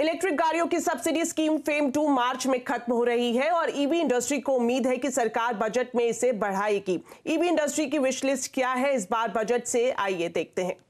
Electric गाड़ियों की subsidy scheme fame 2 मार्च में खत्म हो रही है और ईवी इंडस्ट्री को उम्मीद है कि सरकार बजट में इसे बढ़ाएगी। ईवी इंडस्ट्री की विश लिस्ट क्या है इस बार बजट से, आइए देखते हैं।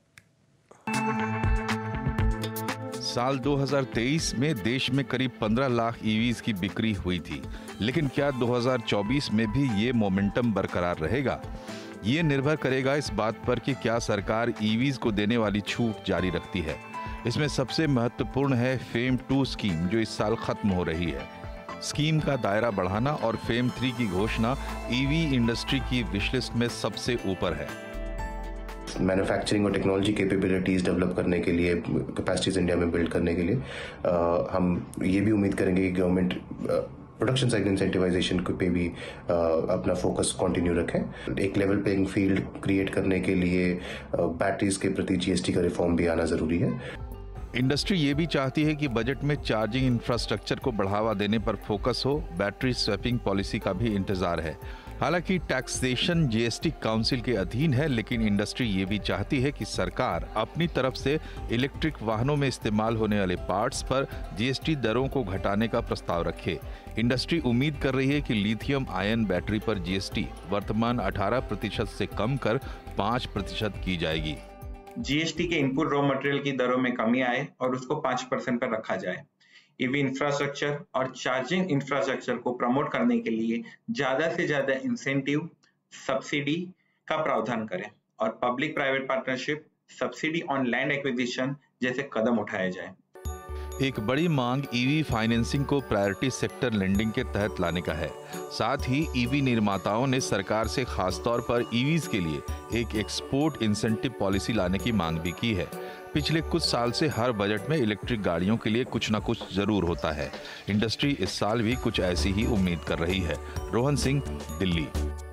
साल 2023 में देश में करीब 15 लाख ईवीज की बिक्री हुई थी, लेकिन क्या 2024 में भी ये मोमेंटम बरकरार रहेगा? ये निर्भर करेगा इस बात पर कि क्या सरकार ईवीज को देने वाली छूट जारी रखती है। इसमें सबसे महत्वपूर्ण है फेम 2 स्कीम, जो इस साल खत्म हो रही है। स्कीम का दायरा बढ़ाना और फेम 3 की घोषणा ईवी इंडस्ट्री की विशलिस्ट में सबसे ऊपर है। मैन्युफैक्चरिंग और टेक्नोलॉजी कैपेबिलिटीज़ डेवलप करने के लिए, कैपेसिटीज़ इंडिया में बिल्ड करने के लिए हम ये भी उम्मीद करेंगे कि गवर्नमेंट प्रोडक्शन साइड इंसेंटिवाइजेशन पे भी अपना फोकस कंटिन्यू रखें। एक लेवल प्लेइंग फील्ड क्रिएट करने के लिए बैटरीज के प्रति जीएसटी का रिफॉर्म भी आना ज़रूरी है। इंडस्ट्री ये भी चाहती है कि बजट में चार्जिंग इंफ्रास्ट्रक्चर को बढ़ावा देने पर फोकस हो। बैटरी स्वैपिंग पॉलिसी का भी इंतजार है। हालांकि टैक्सेशन जीएसटी काउंसिल के अधीन है, लेकिन इंडस्ट्री ये भी चाहती है कि सरकार अपनी तरफ से इलेक्ट्रिक वाहनों में इस्तेमाल होने वाले पार्ट्स पर जीएसटी दरों को घटाने का प्रस्ताव रखे। इंडस्ट्री उम्मीद कर रही है कि लिथियम आयन बैटरी पर जीएसटी वर्तमान 18% से कम कर 5% की जाएगी। जीएसटी के इनपुट रॉ मटेरियल की दरों में कमी आए और उसको 5% पर रखा जाए। ईवी इंफ्रास्ट्रक्चर और चार्जिंग इंफ्रास्ट्रक्चर को प्रमोट करने के लिए ज्यादा से ज्यादा इंसेंटिव, सब्सिडी का प्रावधान करें और public private partnership, subsidy on land acquisition जैसे कदम उठाए जाए। एक बड़ी मांग ईवी फाइनेंसिंग को प्रायोरिटी सेक्टर लेंडिंग के तहत लाने का है। साथ ही ईवी निर्माताओं ने सरकार से खासतौर पर ईवीज के लिए एक एक्सपोर्ट इंसेंटिव पॉलिसी लाने की मांग भी की है। पिछले कुछ साल से हर बजट में इलेक्ट्रिक गाड़ियों के लिए कुछ न कुछ जरूर होता है। इंडस्ट्री इस साल भी कुछ ऐसी ही उम्मीद कर रही है। रोहन सिंह, दिल्ली।